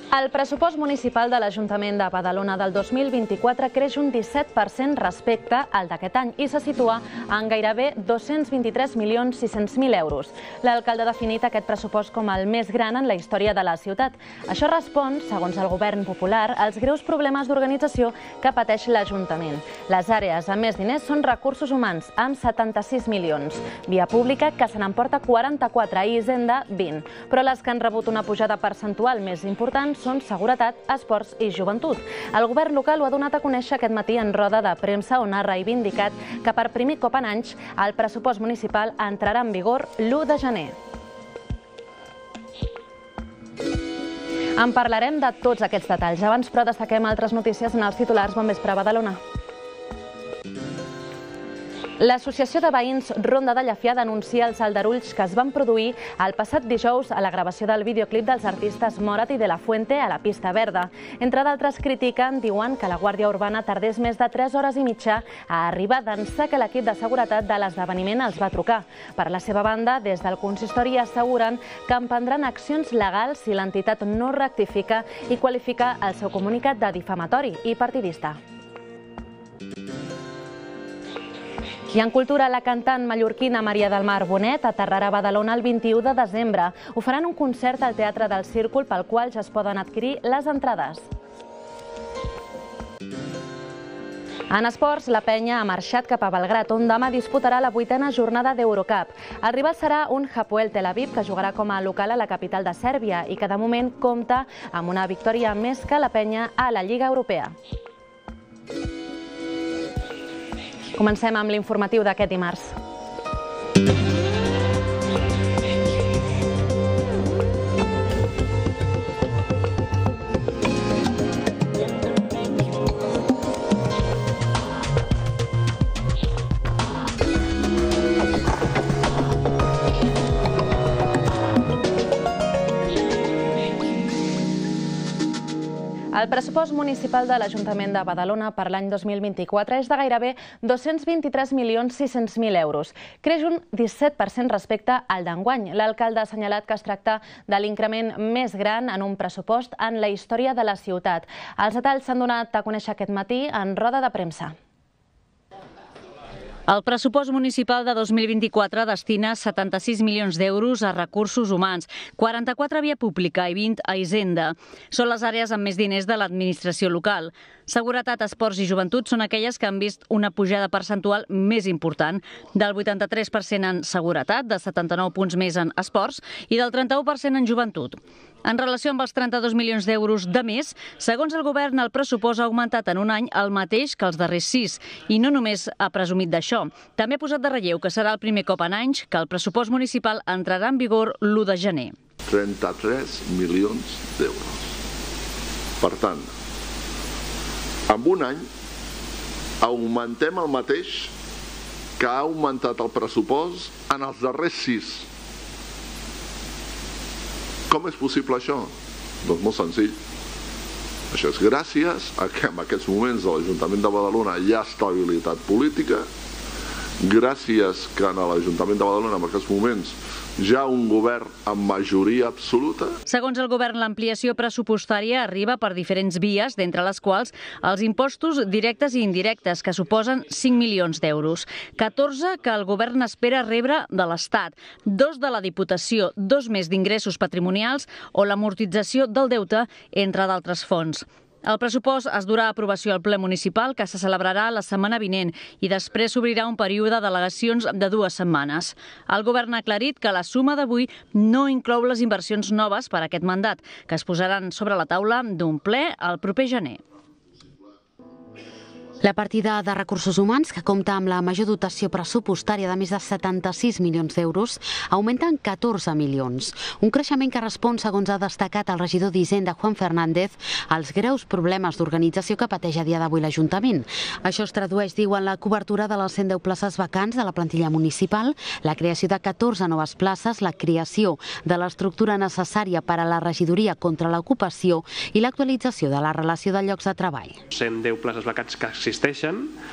El pressupost municipal de l'Ajuntament de Badalona del 2024 creix un 17% respecte al d'aquest any i se situa en gairebé 223.600.000 euros. L'alcalde ha definit aquest pressupost com el més gran en la història de la ciutat. Això respon, segons el govern popular, als greus problemes d'organització que pateix l'Ajuntament. Les àrees amb més diners són recursos humans, amb 76 milions. Via pública, que se n'emporta 44 i Hisenda 20. Però les que han rebut una pujada percentual més important són seguretat, esports i joventut. El govern local ho ha donat a conèixer aquest matí en roda de premsa, on ha reivindicat que per primer cop en anys el pressupost municipal entrarà en vigor l'1 de gener. En parlarem de tots aquests detalls. Abans, però, destaquem altres notícies en els titulars. Bon vespre, Badalona. L'Associació de Veïns Ronda de Llefià denuncia els aldarulls que es van produir el passat dijous a la gravació del videoclip dels artistes Morat i De La Fuente a la pista verda. Entre d'altres, critiquen, diuen, que la Guàrdia Urbana tardés més de 3 hores i mitja a arribar d'ençà que l'equip de seguretat de l'esdeveniment els va trucar. Per la seva banda, des del consistori asseguren que emprendran accions legals si l'entitat no rectifica i qualifica el seu comunicat de difamatori i partidista. I en cultura, la cantant mallorquina Maria del Mar Bonet aterrarà a Badalona el 21 de desembre. Ho faran un concert al Teatre del Círcul pel qual ja es poden adquirir les entrades. En esports, la Penya ha marxat cap a Belgrad, on demà disputarà la 8a jornada d'Eurocup. El rival serà un Hapoel Tel Aviv, que jugarà com a local a la capital de Sèrbia i que de moment compta amb una victòria més que la Penya a la Lliga Europea. Comencem amb l'informatiu d'aquest dimarts. El pressupost municipal de l'Ajuntament de Badalona per l'any 2024 és de gairebé 223.600.000 euros. Creix un 17% respecte al d'enguany. L'alcalde ha assenyalat que es tracta de l'increment més gran en un pressupost en la història de la ciutat. Els detalls s'han donat a conèixer aquest matí en roda de premsa. El pressupost municipal de 2024 destina 76 milions d'euros a recursos humans, 44 a via pública i 20 a Hisenda. Són les àrees amb més diners de l'administració local. Seguretat, esports i joventut són aquelles que han vist una pujada percentual més important, del 83% en seguretat, de 79 punts més en esports i del 31% en joventut. En relació amb els 32 milions d'euros de més, segons el govern, el pressupost ha augmentat en un any el mateix que els darrers 6, i no només ha presumit d'això. També ha posat de relleu que serà el primer cop en anys que el pressupost municipal entrarà en vigor l'1 de gener. 33 milions d'euros. Per tant, en un any augmentem el mateix que ha augmentat el pressupost en els darrers 6. Com és possible això? Doncs molt senzill. Això és gràcies a que en aquests moments a l'Ajuntament de Badalona hi ha estabilitat política, gràcies que en l'Ajuntament de Badalona en aquests moments hi ha un govern amb majoria absoluta. Segons el govern, l'ampliació pressupostària arriba per diferents vies, d'entre les quals els impostos directes i indirectes, que suposen 5 milions d'euros. 14 que el govern espera rebre de l'Estat, 2 de la Diputació, 2 més d'ingressos patrimonials o l'amortització del deute, entre d'altres fons. El pressupost es durà a aprovació al ple municipal, que se celebrarà la setmana vinent, i després s'obrirà un període d'al·legacions de 2 setmanes. El govern ha aclarit que la suma d'avui no inclou les inversions noves per a aquest mandat, que es posaran sobre la taula d'un ple el proper gener. La partida de recursos humans, que compta amb la major dotació pressupostària de més de 76 milions d'euros, augmenta en 14 milions. Un creixement que respon, segons ha destacat el regidor d'Hisenda, Juan Fernández, als greus problemes d'organització que pateix a dia d'avui l'Ajuntament. Això es tradueix, diu, en la cobertura de les 110 places vacants de la plantilla municipal, la creació de 14 noves places, la creació de l'estructura necessària per a la regidoria contra l'ocupació i l'actualització de la relació de llocs de treball. 110 places vacants que existeixen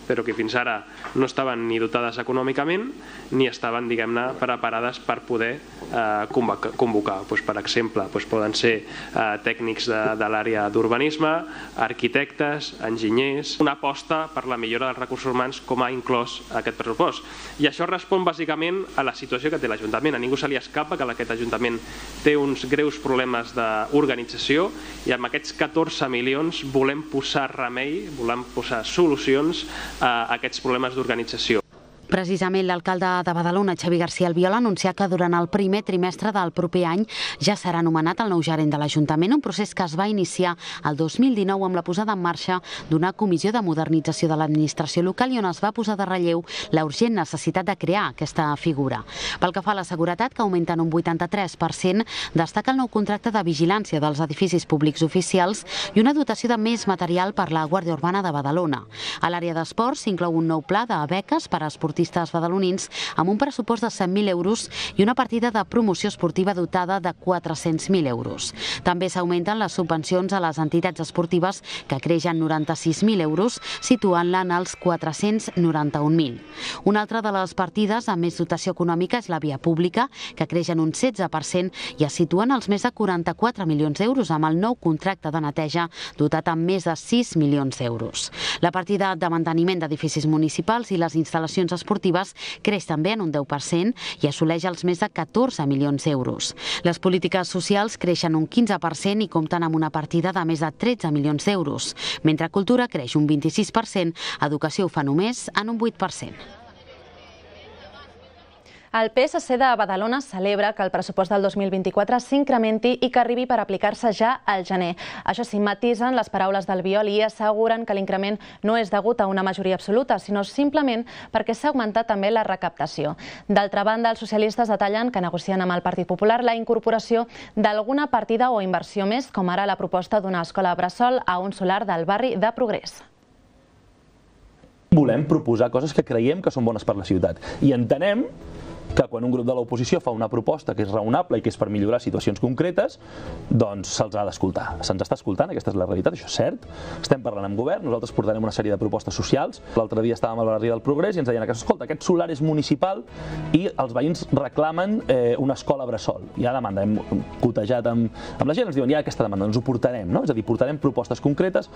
però que fins ara no estaven ni dotades econòmicament ni estaven, diguem-ne, preparades per poder convocar. Per exemple, poden ser tècnics de l'àrea d'urbanisme, arquitectes, enginyers, una aposta per la millora dels recursos humans com ha inclòs aquest pressupost. I això respon bàsicament a la situació que té l'Ajuntament. A ningú se li escapa que aquest Ajuntament té uns greus problemes d'organització i amb aquests 14 milions volem posar remei, volem posar solucions a aquests problemes d'organització. Precisament l'alcalde de Badalona, Xavi García Albiol, ha anunciat que durant el primer trimestre del proper any ja serà nomenat el nou gerent de l'Ajuntament, un procés que es va iniciar el 2019 amb la posada en marxa d'una comissió de modernització de l'administració local i on es va posar de relleu la urgent necessitat de crear aquesta figura. Pel que fa a la seguretat, que augmenta en un 83%, destaca el nou contracte de vigilància dels edificis públics oficials i una dotació de més material per la Guàrdia Urbana de Badalona. A l'àrea d'esports s'inclou un nou pla de beques per a esportistes badalonins amb un pressupost de 100.000 euros i una partida de promoció esportiva dotada de 400.000 euros. També s'augmenten les subvencions a les entitats esportives que creix en 96.000 euros, situant-la en els 491.000. Una altra de les partides amb més dotació econòmica és la via pública, que creix en un 16% i es situa en els més de 44 milions d'euros amb el nou contracte de neteja dotat amb més de 6 milions d'euros. La partida de manteniment d'edificis municipals i les instal·lacions esportives creix també en un 10% i assoleix els més de 14 milions d'euros. Les polítiques socials creixen un 15% i compten amb una partida de més de 13 milions d'euros, mentre cultura creix un 26%, educació ho fa només en un 8%. El PSC de Badalona celebra que el pressupost del 2024 s'incrementi i que arribi per aplicar-se ja al gener. Això sí, matisen les paraules d'Albiol i asseguren que l'increment no és degut a una majoria absoluta, sinó simplement perquè s'ha augmentat també la recaptació. D'altra banda, els socialistes detallen que negocien amb el Partit Popular la incorporació d'alguna partida o inversió més, com ara la proposta d'una escola bressol a un solar del barri de Progrés. Volem proposar coses que creiem que són bones per la ciutat i entenem que quan un grup de l'oposició fa una proposta que és raonable i que és per millorar situacions concretes, doncs se'ls ha d'escoltar. Se'ns està escoltant, aquesta és la realitat, això és cert. Estem parlant amb govern, nosaltres portarem una sèrie de propostes socials. L'altre dia estàvem al barri del Progrés i ens deien que, escolta, aquest solar és municipal i els veïns reclamen una escola bressol. Hi ha demanda, hem cotejat amb la gent, ens diuen, hi ha aquesta demanda, ens ho portarem, no? És a dir, portarem propostes concretes.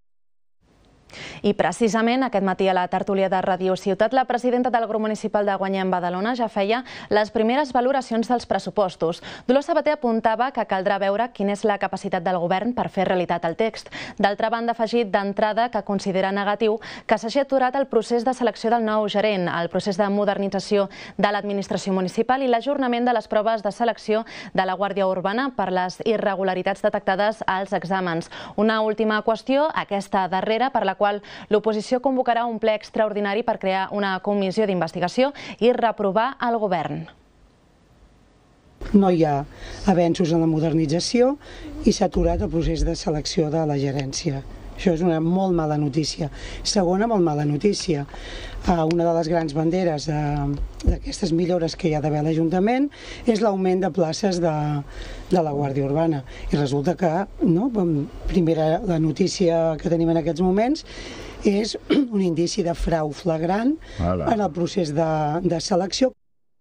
I precisament aquest matí a la tertúlia de Ràdio Ciutat, la presidenta del grup municipal de Guanyem Badalona ja feia les primeres valoracions dels pressupostos. Dolors Sabater apuntava que caldrà veure quina és la capacitat del govern per fer realitat el text. D'altra banda, ha afegit d'entrada que considera negatiu que s'hagi aturat el procés de selecció del nou gerent, el procés de modernització de l'administració municipal i l'ajornament de les proves de selecció de la Guàrdia Urbana per les irregularitats detectades als exàmens. Una última qüestió, aquesta darrera, per la qual l'oposició convocarà un ple extraordinari per crear una comissió d'investigació i reprovar el govern. No hi ha avenços en la modernització i s'ha aturat el procés de selecció de la gerència. Això és una molt mala notícia. Segona molt mala notícia. Una de les grans banderes d'aquestes millores que hi ha d'haver a l'Ajuntament és l'augment de places de la Guàrdia Urbana. I resulta que, primera, la notícia que tenim en aquests moments és un indici de frau flagrant en el procés de selecció.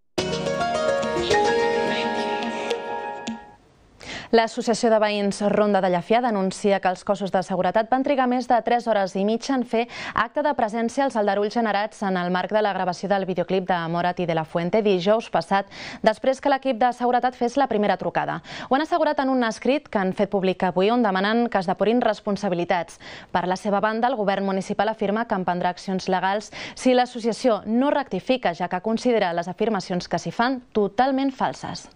L'Associació de Veïns Ronda de Llefià denuncia que els cossos de seguretat van trigar més de 3 hores i mitja en fer acte de presència als aldarulls generats en el marc de la gravació del videoclip de Morat i de la Fuente dijous passat, després que l'equip de seguretat fes la primera trucada. Ho han assegurat en un escrit que han fet públic avui on demanen que es depurin responsabilitats. Per la seva banda, el govern municipal afirma que emprendrà accions legals si l'associació no rectifica, ja que considera les afirmacions que s'hi fan totalment falses.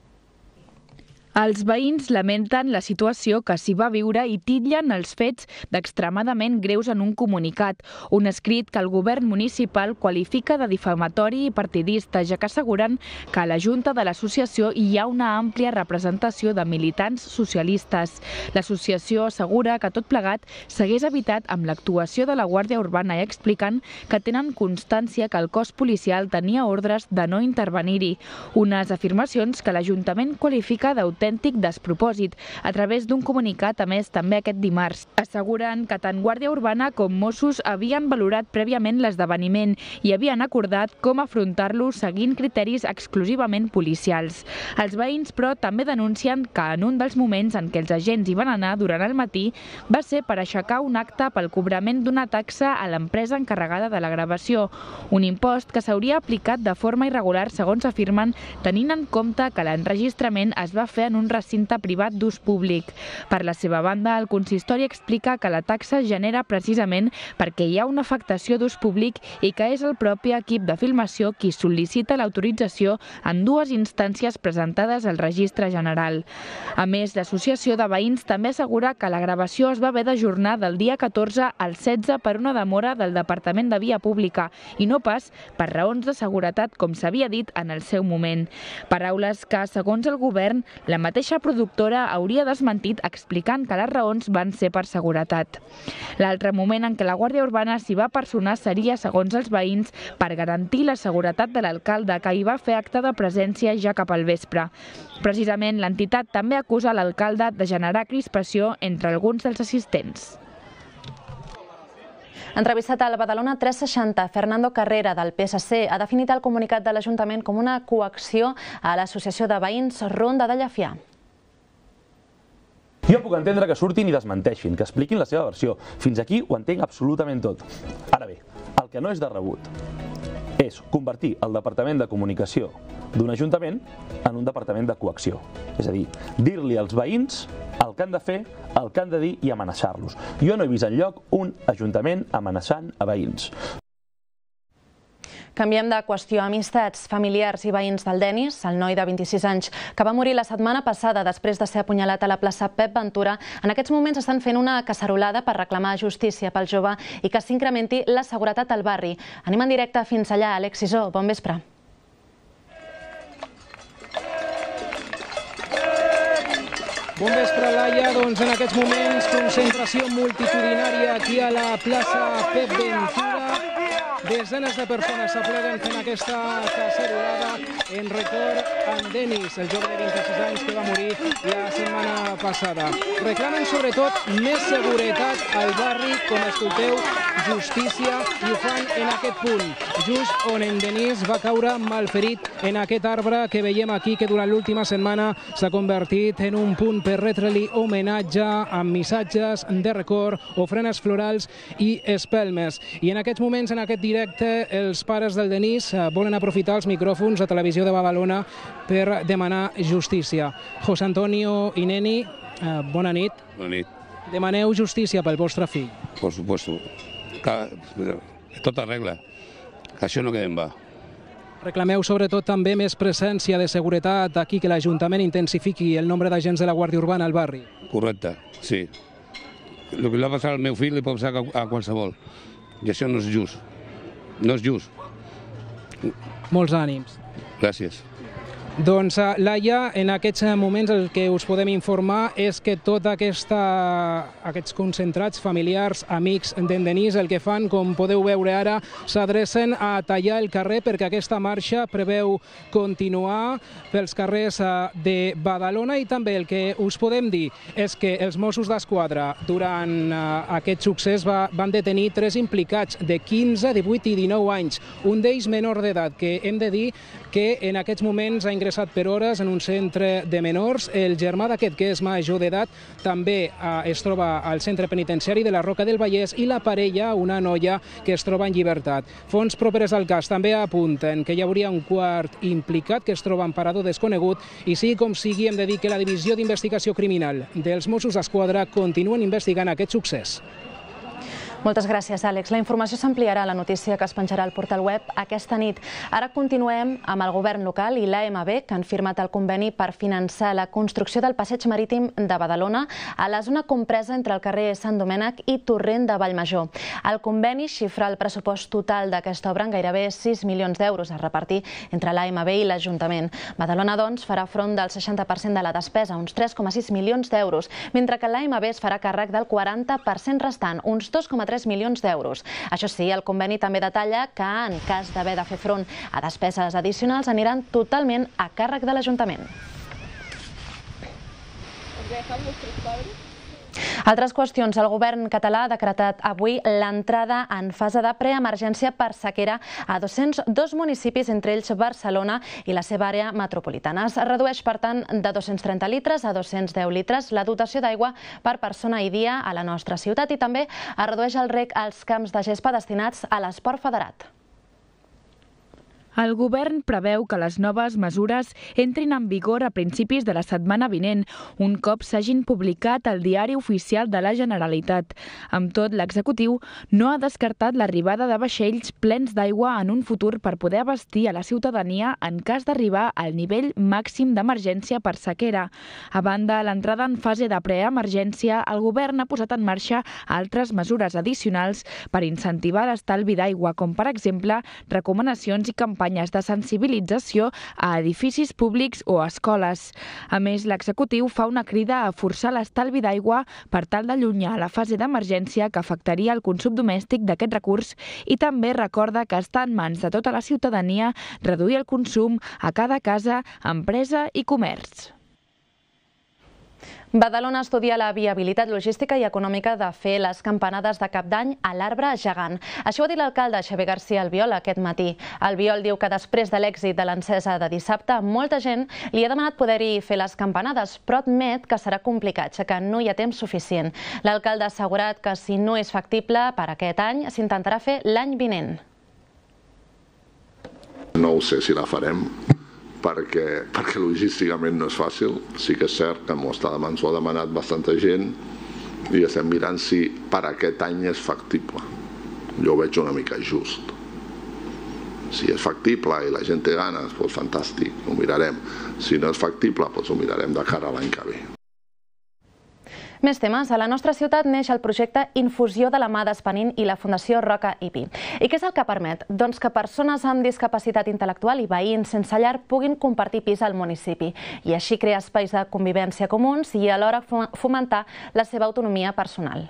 Els veïns lamenten la situació que s'hi va viure i titllen els fets d'extremadament greus en un comunicat, un escrit que el govern municipal qualifica de difamatori i partidista, ja que asseguren que a la Junta de l'Associació hi ha una àmplia representació de militants socialistes. L'associació assegura que tot plegat s'hagués evitat amb l'actuació de la Guàrdia Urbana i expliquen que tenen constància que el cos policial tenia ordres de no intervenir-hi, unes afirmacions que l'Ajuntament qualifica d'autèntiques autèntic despropòsit, a través d'un comunicat emès també aquest dimarts. Asseguren que tant Guàrdia Urbana com Mossos havien valorat prèviament l'esdeveniment i havien acordat com afrontar-lo seguint criteris exclusivament policials. Els veïns, però, també denuncien que en un dels moments en què els agents hi van anar durant el matí va ser per aixecar un acte pel cobrament d'una taxa a l'empresa encarregada de la gravació, un impost que s'hauria aplicat de forma irregular, segons afirmen, tenint en compte que l'enregistrament es va fer en un recinte privat d'ús públic. Per la seva banda, el consistori explica que la taxa genera precisament perquè hi ha una afectació d'ús públic i que és el propi equip de filmació qui sol·licita l'autorització en dues instàncies presentades al Registre General. A més, l'associació de veïns també assegura que la gravació es va haver d'ajornar del dia 14 al 16 per una demora del Departament de Via Pública i no pas per raons de seguretat, com s'havia dit en el seu moment. Paraules que, segons el govern, la mateixa productora hauria desmentit explicant que les raons van ser per seguretat. L'altre moment en què la Guàrdia Urbana s'hi va personar seria, segons els veïns, per garantir la seguretat de l'alcalde, que hi va fer acte de presència ja cap al vespre. Precisament, l'entitat també acusa l'alcalde de generar crispació entre alguns dels assistents. Entrevistat al Badalona 360, Fernando Carrera, del PSC, ha definit el comunicat de l'Ajuntament com una coacció a l'Associació de Veïns Ronda de Llefià. Jo puc entendre que surtin i desmenteixin, que expliquin la seva versió. Fins aquí ho entenc absolutament tot. Ara bé, el que no és de rebut és convertir el Departament de Comunicació d'un ajuntament en un departament de coacció. És a dir, dir-li als veïns el que han de fer, el que han de dir i amenaçar-los. Jo no he vist enlloc un ajuntament amenaçant a veïns. Canviem de qüestió. Amistats, familiars i veïns del Denis, el noi de 26 anys, que va morir la setmana passada després de ser apunyalat a la plaça Pep Ventura, en aquests moments estan fent una cacerolada per reclamar justícia pel jove i que s'incrementi la seguretat al barri. Anem en directe fins allà. Alex Sisó, bon vespre. Bon vespre, Laia. Doncs en aquests moments concentració multitudinària aquí a la plaça Pep Ventura. Desenes de persones s'apleguen fent aquesta cacerolada en record a en Denis, el jove de 26 anys que va morir la setmana passada. Reclamen sobretot més seguretat al barri, com escolteu, justícia, i ho fan en aquest punt, just on en Denis va caure malferit en aquest arbre que veiem aquí, que durant l'última setmana s'ha convertit en un punt per retre-li homenatge amb missatges de record, ofrenes florals i espelmes. I en aquests moments, en aquest directe, els pares del Denis volen aprofitar els micròfons de Televisió de Badalona per demanar justícia. José Antonio i Neni, bona nit. Bona nit. Demaneu justícia pel vostre fill. Por supuesto. Tota regla. Que això no queda en va. Reclameu sobretot també més presència de seguretat aquí, que l'Ajuntament intensifiqui el nombre d'agents de la Guàrdia Urbana al barri. Correcte, sí. El que li va passar al meu fill li pot passar a qualsevol. I això no és just. No és just. Molts ànims. Gràcies. Doncs, Laia, en aquests moments el que us podem informar és que tots aquests concentrats familiars, amics d'en Denis, el que fan, com podeu veure ara, s'adrecen a tallar el carrer perquè aquesta marxa preveu continuar pels carrers de Badalona. I també el que us podem dir és que els Mossos d'Esquadra durant aquest succés van detenir 3 implicats de 15, 18 i 19 anys, un d'ells menor d'edat, que hem de dir que en aquests moments ha ingressat per hores en un centre de menors. El germà d'aquest, que és major d'edat, també es troba al centre penitenciari de la Roca del Vallès, i la parella, una noia, que es troba en llibertat. Fonts properes al cas també apunten que hi hauria un quart implicat que es troba en parador desconegut, i sigui com sigui, hem de dir que la Divisió d'Investigació Criminal dels Mossos d'Esquadra continuen investigant aquest succés. Moltes gràcies, Àlex. La informació s'ampliarà a la notícia que es penjarà al portal web aquesta nit. Ara continuem amb el govern local i l'AMB, que han firmat el conveni per finançar la construcció del passeig marítim de Badalona a la zona compresa entre el carrer Sant Domènec i Torrent de Vallmajor. El conveni xifra el pressupost total d'aquesta obra en gairebé 6 milions d'euros a repartir entre l'AMB i l'Ajuntament. Badalona, doncs, farà front del 60% de la despesa, uns 3,6 milions d'euros, mentre que l'AMB es farà càrrec del 40% restant, uns 2,3 milions d'euros. Això sí, el conveni també detalla que, en cas d'haver de fer front a despeses addicionals, aniran totalment a càrrec de l'Ajuntament. Altres qüestions. El govern català ha decretat avui l'entrada en fase de preemergència per sequera a 202 municipis, entre ells Barcelona i la seva àrea metropolitana. Es redueix, per tant, de 230 litres a 210 litres la dotació d'aigua per persona i dia a la nostra ciutat i també es redueix el reg als camps de gespa destinats a l'esport federat. El govern preveu que les noves mesures entrin en vigor a principis de la setmana vinent, un cop s'hagin publicat al Diari Oficial de la Generalitat. Amb tot, l'executiu no ha descartat l'arribada de vaixells plens d'aigua en un futur per poder abastir a la ciutadania en cas d'arribar al nivell màxim d'emergència per sequera. A banda l'entrada en fase de preemergència, el govern ha posat en marxa altres mesures addicionals per incentivar l'estalvi d'aigua, com per exemple recomanacions i campanyes de sensibilització a edificis públics o escoles. A més, l'executiu fa una crida a forçar l'estalvi d'aigua per tal d'allunyar la fase d'emergència que afectaria el consum domèstic d'aquest recurs i també recorda que està en mans de tota la ciutadania reduir el consum a cada casa, empresa i comerç. Badalona estudia la viabilitat logística i econòmica de fer les campanades de Cap d'Any a l'Arbre Gegant. Això ho ha dit l'alcalde Xavier García Albiol aquest matí. Albiol diu que després de l'èxit de l'encesa de dissabte, molta gent li ha demanat poder-hi fer les campanades, però admet que serà complicat, ja que no hi ha temps suficient. L'alcalde ha assegurat que si no és factible per aquest any, s'intentarà fer l'any vinent. No ho sé si la farem, perquè logísticament no és fàcil. Sí que és cert que m'ho ha demanat bastanta gent i estem mirant si per aquest any és factible. Jo ho veig una mica just. Si és factible i la gent té ganes, doncs fantàstic, ho mirarem. Si no és factible, doncs ho mirarem de cara a l'any que ve. Més temes. A la nostra ciutat neix el projecte Infusió de la mà d'Espanin i la Fundació Roca i Pi. I què és el que permet? Doncs que persones amb discapacitat intel·lectual i veïns sense llar puguin compartir pis al municipi i així crear espais de convivència comuns i alhora fomentar la seva autonomia personal.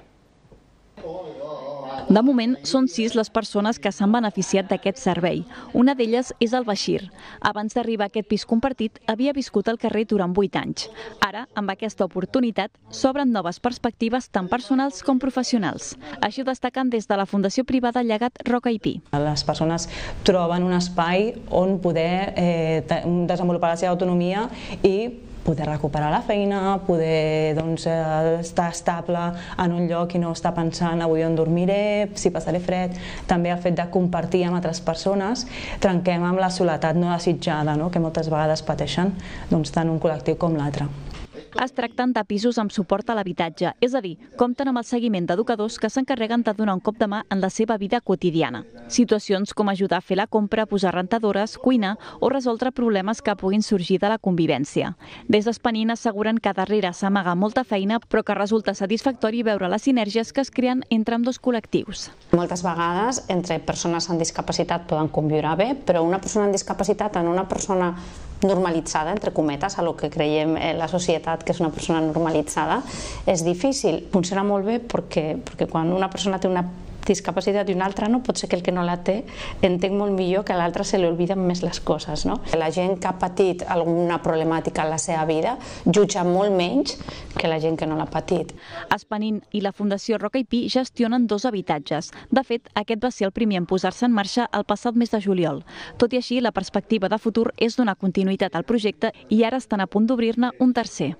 De moment, són 6 les persones que s'han beneficiat d'aquest servei. Una d'elles és el Bashir. Abans d'arribar a aquest pis compartit, havia viscut al carrer durant 8 anys. Ara, amb aquesta oportunitat, s'obren noves perspectives tant personals com professionals. Així ho destaquen des de la Fundació Privada Llegat Roca i Pi. Les persones troben un espai on poder desenvolupar la seva autonomia i poder recuperar la feina, poder estar estable en un lloc i no estar pensant avui on dormiré, si passaré fred. També el fet de compartir amb altres persones, trenquem amb la soledat no desitjada que moltes vegades pateixen tant un col·lectiu com l'altre. Es tracten de pisos amb suport a l'habitatge, és a dir, compten amb el seguiment d'educadors que s'encarreguen de donar un cop de mà en la seva vida quotidiana. Situacions com ajudar a fer la compra, posar rentadores, cuinar o resoldre problemes que puguin sorgir de la convivència. Des d'Espanin asseguren que darrere s'amaga molta feina, però que resulta satisfactori veure les sinergies que es creen entre ambdós col·lectius. Moltes vegades entre persones amb discapacitat poden conviure bé, però una persona amb discapacitat en una persona normalitzada, entre cometes, a lo que creiem la societat que és una persona normalitzada, és difícil. Funciona molt bé perquè quan una persona té una discapacitat i una altra no, pot ser que el que no la té entenc molt millor que a l'altre se li olviden més les coses. La gent que ha patit alguna problemàtica en la seva vida jutja molt menys que la gent que no l'ha patit. Espanin i la Fundació Roca i Pi gestionen 2 habitatges. De fet, aquest va ser el primer en posar-se en marxa el passat mes de juliol. Tot i així, la perspectiva de futur és donar continuïtat al projecte i ara estan a punt d'obrir-ne un tercer.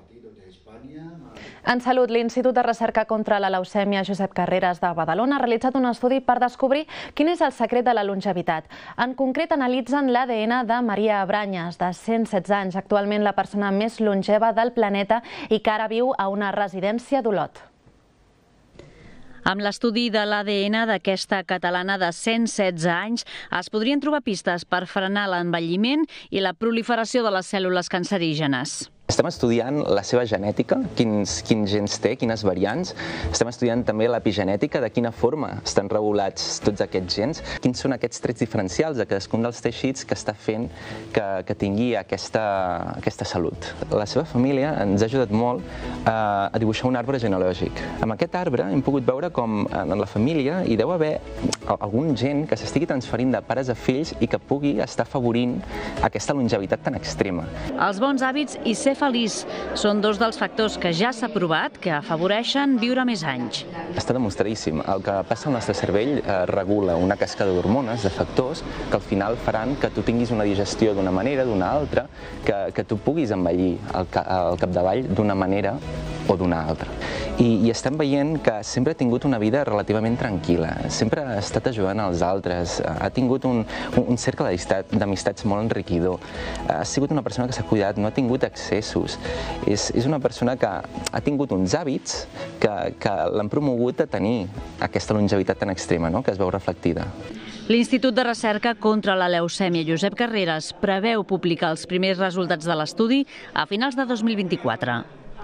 En salut, l'Institut de Recerca contra la Leucèmia Josep Carreras de Badalona ha realitzat un estudi per descobrir quin és el secret de la longevitat. En concret, analitzen l'ADN de Maria Abranyes, de 116 anys, actualment la persona més longeva del planeta i que ara viu a una residència d'Olot. Amb l'estudi de l'ADN d'aquesta catalana de 116 anys es podrien trobar pistes per frenar l'envelliment i la proliferació de les cèl·lules cancerígenes. Estem estudiant la seva genètica, quins gens té, quines variants. Estem estudiant també l'epigenètica, de quina forma estan regulats tots aquests gens, quins són aquests trets diferencials de cadascun dels teixits que està fent que tingui aquesta salut. La seva família ens ha ajudat molt a dibuixar un arbre genealògic. Amb aquest arbre hem pogut veure com en la família hi deu haver algun gen que s'estigui transferint de pares a fills i que pugui estar afavorint aquesta longevitat tan extrema. Els bons hàbits i ser feliç són dos dels factors que ja s'ha provat que afavoreixen viure més anys. Està demostradíssim. El que passa al nostre cervell regula una cascada d'hormones, de factors, que al final faran que tu tinguis una digestió d'una manera, d'una altra, que tu puguis envellir al capdavall d'una manera o d'una altra. I estem veient que sempre ha tingut una vida relativament tranquil·la, sempre ha estat ajudant als altres, ha tingut un cercle d'amistats molt enriquidor, ha sigut una persona que s'ha cuidat, no ha tingut excessos, és una persona que ha tingut uns hàbits que l'han promogut a tenir aquesta longevitat tan extrema, que es veu reflectida. L'Institut de Recerca contra la Leucèmia Josep Carreras preveu publicar els primers resultats de l'estudi a finals de 2024.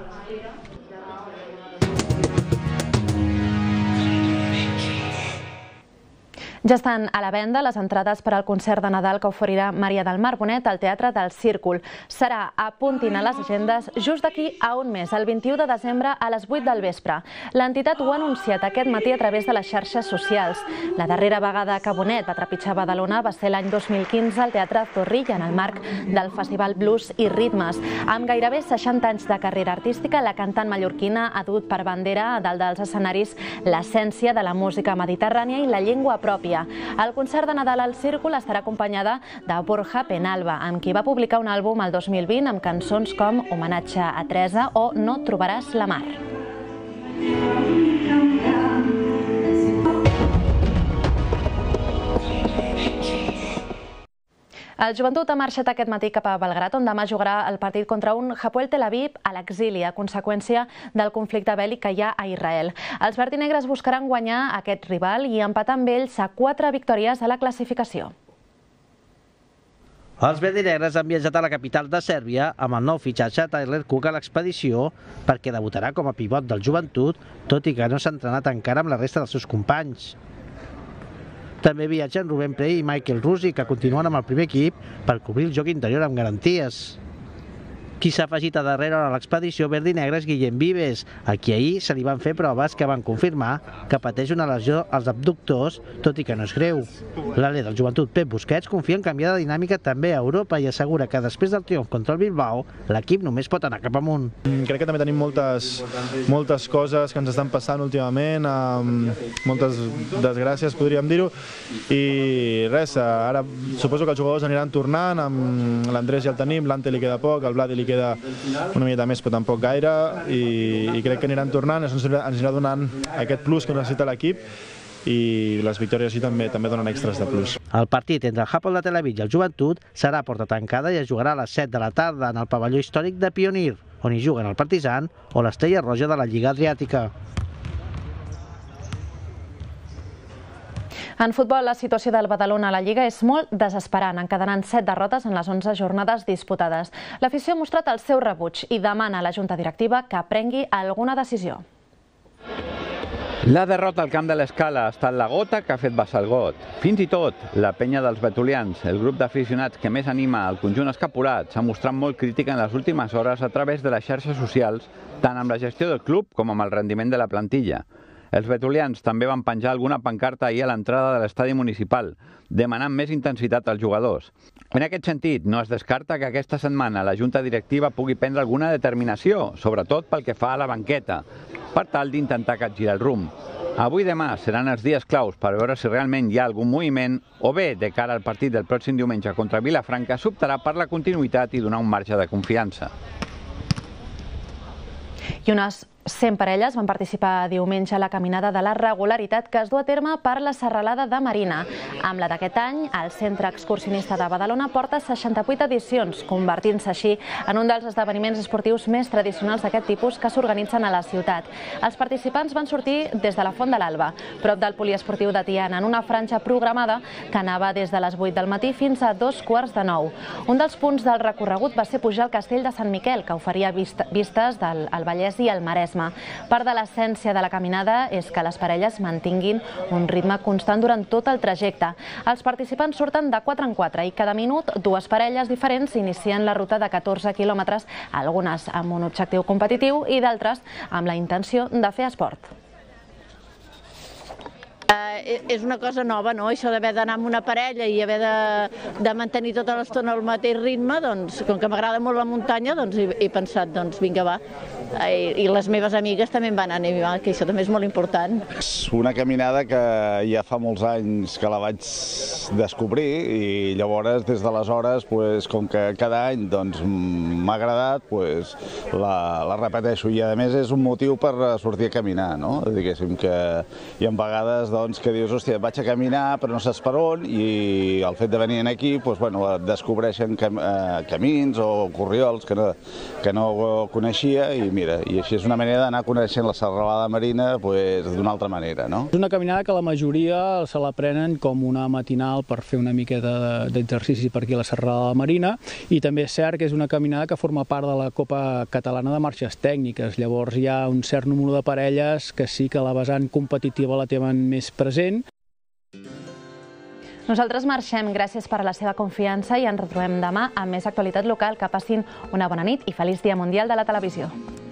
Ja estan a la venda les entrades per al concert de Nadal que oferirà Maria del Mar Bonet al Teatre del Círcul. Serà, apuntin a les agendes, just d'aquí a un mes, el 21 de desembre a les 8 del vespre. L'entitat ho ha anunciat aquest matí a través de les xarxes socials. La darrera vegada que Bonet va trepitjar Badalona va ser l'any 2015 al Teatre Zorrilla, en el marc del Festival Blues i Ritmes. Amb gairebé 60 anys de carrera artística, la cantant mallorquina ha dut per bandera a dalt dels escenaris l'essència de la música mediterrània i la llengua pròpia. El concert de Nadal al Círcul estarà acompanyada de Borja Penalba, amb qui va publicar un àlbum el 2020 amb cançons com Homenatge a Teresa o No trobaràs la mar. El Joventut ha marxat aquest matí cap a Belgrat, on demà jugarà el partit contra un Hapoel Tel Aviv a l'exili, a conseqüència del conflicte bèl·lic que hi ha a Israel. Els verdinegres buscaran guanyar aquest rival i empatar amb ells a 4 victòries a la classificació. Els verdinegres han viatjat a la capital de Sèrbia amb el nou fitxatge Tyler Cook a l'expedició perquè debutarà com a pivot del Joventut, tot i que no s'ha entrenat encara amb la resta dels seus companys. També viatgen Rubén Prey i Michael Rusi, que continuen amb el primer equip per cobrir el joc interior amb garanties. Qui s'ha afegit a darrera hora a l'expedició verdinegra és Guillem Vives, a qui ahir se li van fer proves que van confirmar que pateix una lesió als abductors, tot i que no és greu. L'alè del Joventut, Pep Busquets, confia en canviar de dinàmica també a Europa i assegura que després del triomf contra el Bilbao, l'equip només pot anar cap amunt. Crec que també tenim moltes coses que ens estan passant últimament, moltes desgràcies, podríem dir-ho, i res, ara suposo que els jugadors aniran tornant, amb l'Andrés ja el tenim, l'Ante li queda poc, el Vladi li queda una miqueta més però tampoc gaire, i crec que aniran tornant, ens anirà donant aquest plus que necessita l'equip, i les victòries així també donen extras de plus. El partit entre el Hapoel de Tel Aviv i el Joventut serà a porta tancada i es jugarà a les 7 de la tarda en el pavelló històric de Pionir, on hi juguen el Partizan o l'Estrella Roja de la Lliga Adriàtica. En futbol, la situació del Badalona a la Lliga és molt desesperant, encadenant 7 derrotes en les 11 jornades disputades. L'afició ha mostrat el seu rebuig i demana a la Junta Directiva que prengui alguna decisió. La derrota al camp de l'Escala ha estat la gota que ha fet vessar el got. Fins i tot, la penya dels betulians, el grup d'aficionats que més anima al conjunt escapulat, s'ha mostrat molt crítica en les últimes hores a través de les xarxes socials, tant amb la gestió del club com amb el rendiment de la plantilla. Els betulians també van penjar alguna pancarta ahir a l'entrada de l'estadi municipal, demanant més intensitat als jugadors. En aquest sentit, no es descarta que aquesta setmana la Junta Directiva pugui prendre alguna determinació, sobretot pel que fa a la banqueta, per tal d'intentar capgirar el rumb. Avui i demà seran els dies claus per veure si realment hi ha algun moviment o bé, de cara al partit del pròxim diumenge contra Vilafranca, s'optarà per la continuïtat i donar un marge de confiança. I unes 100 parelles van participar diumenge a la caminada de la regularitat que es du a terme per la Serralada de Marina. Amb la d'aquest any, el Centre Excursionista de Badalona porta 68 edicions, convertint-se així en un dels esdeveniments esportius més tradicionals d'aquest tipus que s'organitzen a la ciutat. Els participants van sortir des de la Font de l'Alba, prop del poliesportiu de Tiana, en una franja programada que anava des de les 8 del matí fins a 8:45. Un dels punts del recorregut va ser pujar al castell de Sant Miquel, que oferia vistes del Vallès Terrades i el Maresme. Part de l'essència de la caminada és que les parelles mantinguin un ritme constant durant tot el trajecte. Els participants surten de 4 en 4 i cada minut dues parelles diferents inicien la ruta de 14 quilòmetres, algunes amb un objectiu competitiu i d'altres amb la intenció de fer esport. És una cosa nova, no? Això d'haver d'anar amb una parella i haver de mantenir tota l'estona al mateix ritme, doncs, com que m'agrada molt la muntanya, doncs he pensat, doncs vinga, va. I les meves amigues també em van animar, que això també és molt important. És una caminada que ja fa molts anys que la vaig descobrir i llavors des d'aleshores, com que cada any m'ha agradat, la repeteixo i a més és un motiu per sortir a caminar, no? Diguéssim que hi ha vegades que dius, hòstia, vaig a caminar però no saps per on i el fet de venir aquí et descobreixen camins o corriols que no coneixia i mira, i així és una manera d'anar coneixent la serralada marina d'una altra manera, no? És una caminada que la majoria se la prenen com una matinal per fer una miqueta d'exercici per aquí a la serralada marina i també és cert que és una caminada que forma part de la Copa Catalana de Marxes Tècniques. Llavors hi ha un cert número de parelles que sí que la vessant competitiva la tenen més present. Nosaltres marxem. Gràcies per la seva confiança i ens retrobem demà amb més actualitat local. Que passin una bona nit i feliç Dia Mundial de la Televisió.